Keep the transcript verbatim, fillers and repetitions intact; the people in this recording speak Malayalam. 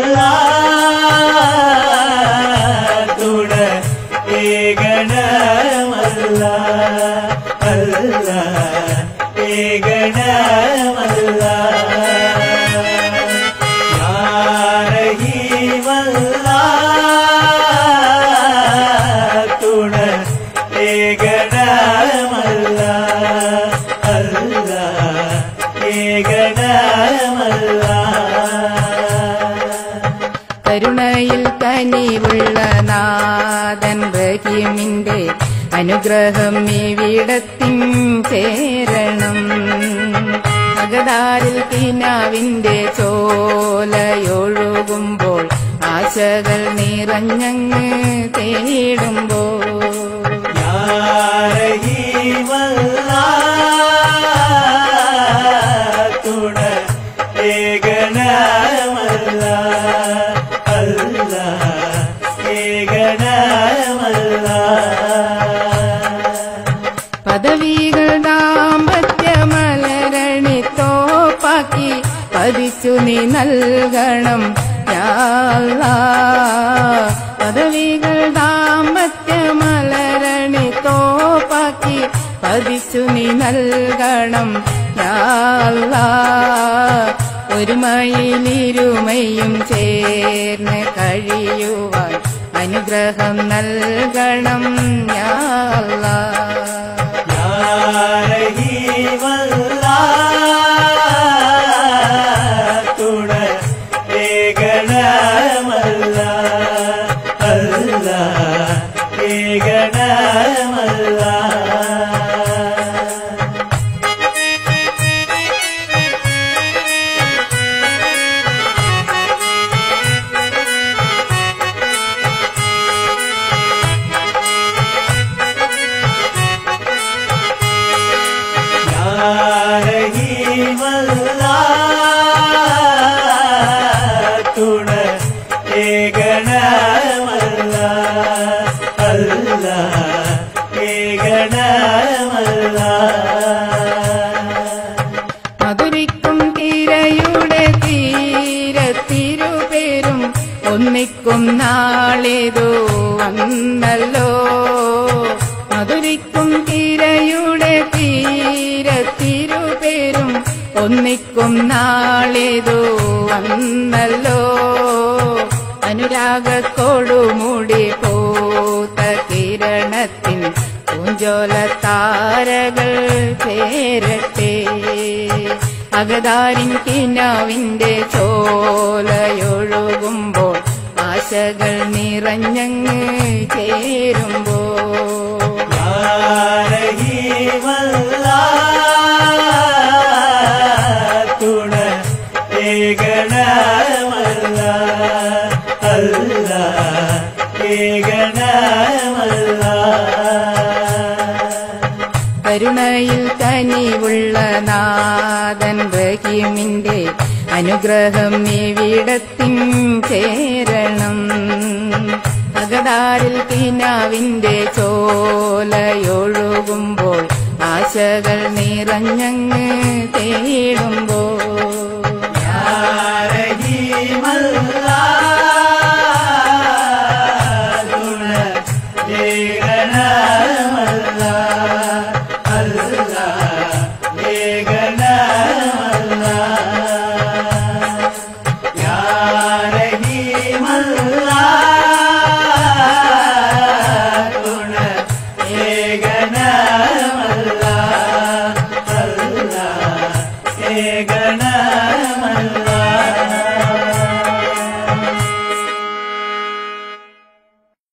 തുണ ഏകണമല്ല അല്ല ഏകണമല്ല യാരഹീമല്ല തുണ ഏകണമല്ല അല്ല ഏകണമല്ല കരുണയിൽ കനിവുള്ള നാഥൻ റഹീമിന്റെ അനുഗ്രഹം ഇവിടത്തിൻ ചേരണം. അകതാരിൽ കിനാവിന്റെ ചോലയൊഴുകുമ്പോൾ ആശകൾ നിറഞ്ഞങ്ങ് തേടുമ്പോൾ തുണ ഏകണമല്ല അല്ല ഏകണമല്ല പദവികൾ ദാമ്പത്യമലരണി തോപ്പാക്കി പതിച്ചു നീ നൽകണം യാ അല്ലാഹ്. പദവികൾ ദാമ്പത്യമലരണി തോപ്പാക്കി പതിച്ചു നീ നൽകണം യാ അല്ലാഹ്. ഒരുമയിലിരുമയും ചേർന്ന് കഴിയുവാൻ അനുഗ്രഹം നൽകണം യാ അല്ലാഹ്. തുണ ഏകണമല്ല അല്ല ഏകണമല്ല തുണ ഏകണമല്ല അല്ല ഏകണമല്ല മധുരിക്കും തിരയുടെ തീരത്തിരുപേരും ഒന്നിക്കും നാളിതു വന്നല്ലോ. മധുരിക്കും തിരയുടെ തീരത്തിരുപേരും ഒന്നിക്കും നാളിതു വന്നല്ലോ. അനുരാഗത്തോടുമുടി പൂത്ത കിരണത്തിൻ പൂഞ്ചോല താരകൾ ചേരട്ടെ. അകതാരിൻ കിനാവിന്റെ ചോലയൊഴുകുമ്പോൾ ആശകൾ നിറഞ്ഞങ്ങ് ചേരുമ്പോൾ തുണ ഏകണമല്ല അല്ല ഏകണമല്ല കരുണയിൽ കനിവുള്ള നാഥൻ റഹീമിന്റെ അനുഗ്രഹം ഇവിടത്തിൻ ചേരണം. അകതാരിൽ കിനാവിന്റെ ചോലയൊഴുകുമ്പോൾ ആശകൾ നിറഞ്ഞങ്ങ് തേടുമ്പോൾ യാ റഹീമല്ലാ